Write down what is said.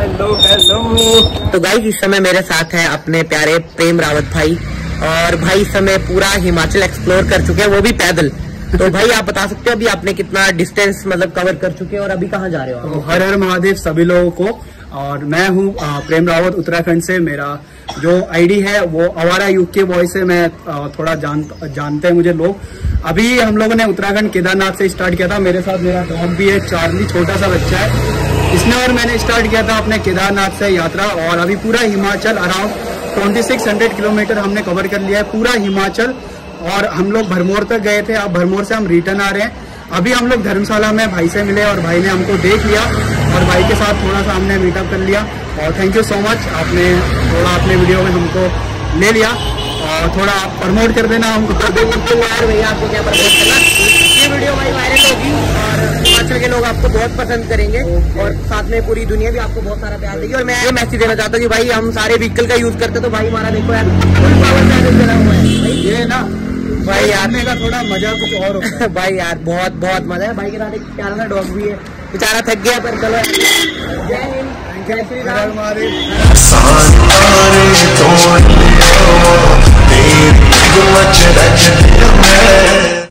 Hello. तो guys इस समय मेरे साथ है अपने प्यारे प्रेम रावत भाई, और भाई इस समय पूरा हिमाचल एक्सप्लोर कर चुके हैं, वो भी पैदल। तो भाई आप बता सकते हो अभी आपने कितना डिस्टेंस मतलब कवर कर चुके हैं और अभी कहाँ जा रहे हो? तो हर हर महादेव सभी लोगों को। और मैं हूँ प्रेम रावत उत्तराखंड से। मेरा जो आईडी है वो आवारा यूके बॉय से मैं थोड़ा जानते हैं मुझे लोग। अभी हम लोगों ने उत्तराखंड केदारनाथ से स्टार्ट किया था। मेरे साथ मेरा डॉग भी है, चार्ली, छोटा सा बच्चा है। इसने और मैंने स्टार्ट किया था अपने केदारनाथ से यात्रा, और अभी पूरा हिमाचल अराउंड 2600 किलोमीटर हमने कवर कर लिया है, पूरा हिमाचल। और हम लोग भरमौर तक गए थे, अब भरमौर से हम रिटर्न आ रहे हैं। अभी हम लोग धर्मशाला में भाई से मिले और भाई ने हमको देख लिया और भाई के साथ थोड़ा सा हमने मीटअप कर लिया। और थैंक यू सो मच, आपने थोड़ा अपने वीडियो में हमको ले लिया और थोड़ा प्रमोट कर देना हमको। यार भैया आपको क्या प्रमोट करना, ये वीडियो भाई वायरल होगी और हिमाचल के लोग आपको बहुत पसंद करेंगे और साथ में पूरी दुनिया भी आपको बहुत सारा प्यार देगी। और मैं ये मैसेज देना चाहता हूँ कि भाई हम सारे व्हीकल का यूज करते तो भाई हमारा देखो यार फुल पावर चैनल चला हुआ है ये ना भाई यार का थोड़ा मजा कुछ और होता है। भाई यार बहुत बहुत मजा है। भाई के साथ एक प्यारा सा डॉग भी है, बेचारा थक गया पर चलो। जय हिंद, जय श्री राम।